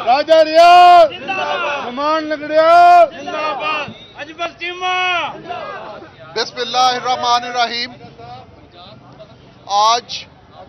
राजा रियाज नुमान लंगड़ियाल जिंदाबाद, अजबर चीमा। बिस्मिल्लाहिर्रहमानिर्रहीम। आज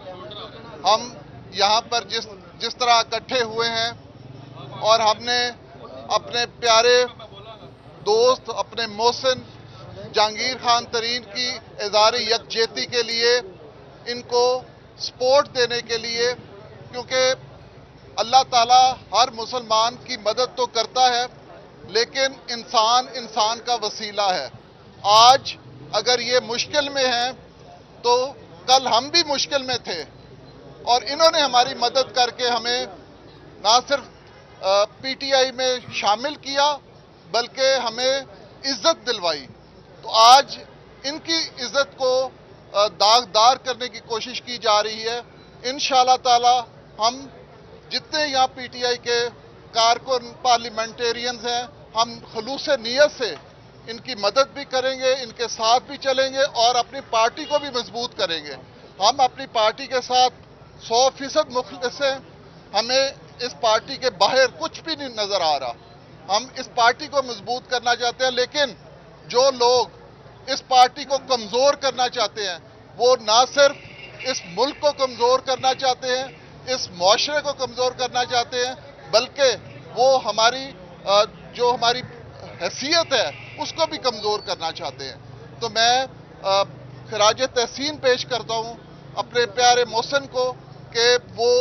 हम यहाँ पर जिस तरह इकट्ठे हुए हैं और हमने अपने प्यारे दोस्त अपने मोहसिन जहांगीर खान तरीन की इज़हार यकजहती के लिए इनको सपोर्ट देने के लिए, क्योंकि अल्लाह ताला हर मुसलमान की मदद तो करता है लेकिन इंसान का वसीला है। आज अगर ये मुश्किल में हैं तो कल हम भी मुश्किल में थे और इन्होंने हमारी मदद करके हमें ना सिर्फ पीटीआई में शामिल किया बल्कि हमें इज्जत दिलवाई। तो आज इनकी इज्जत को दागदार करने की कोशिश की जा रही है। इंशाअल्लाह ताला हम जितने यहाँ पीटीआई के कारकुन पार्लियामेंटेरियंस हैं, हम खुलूस नीयत से इनकी मदद भी करेंगे, इनके साथ भी चलेंगे और अपनी पार्टी को भी मजबूत करेंगे। हम अपनी पार्टी के साथ 100% मुखलिस हैं। हमें इस पार्टी के बाहर कुछ भी नहीं नजर आ रहा। हम इस पार्टी को मजबूत करना चाहते हैं, लेकिन जो लोग इस पार्टी को कमजोर करना चाहते हैं वो ना सिर्फ इस मुल्क को कमजोर करना चाहते हैं, इस मुआशरे को कमजोर करना चाहते हैं, बल्कि वो हमारी जो हमारी हैसियत है उसको भी कमजोर करना चाहते हैं। तो मैं खिराज तहसीन पेश करता हूं अपने प्यारे मोहसिन को कि वो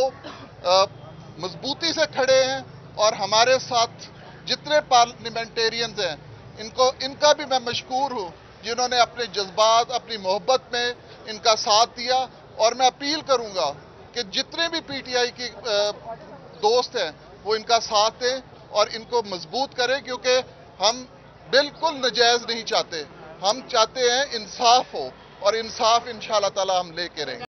मजबूती से खड़े हैं और हमारे साथ जितने पार्लियामेंटेरियंस हैं इनका भी मैं मशकूर हूं जिन्होंने अपने जज्बात अपनी मोहब्बत में इनका साथ दिया। और मैं अपील करूंगा कि जितने भी पीटीआई की दोस्त हैं वो इनका साथ दें और इनको मजबूत करें, क्योंकि हम बिल्कुल नजायज नहीं चाहते। हम चाहते हैं इंसाफ हो और इंसाफ इंशाअल्लाह ताला हम लेके रहेंगे।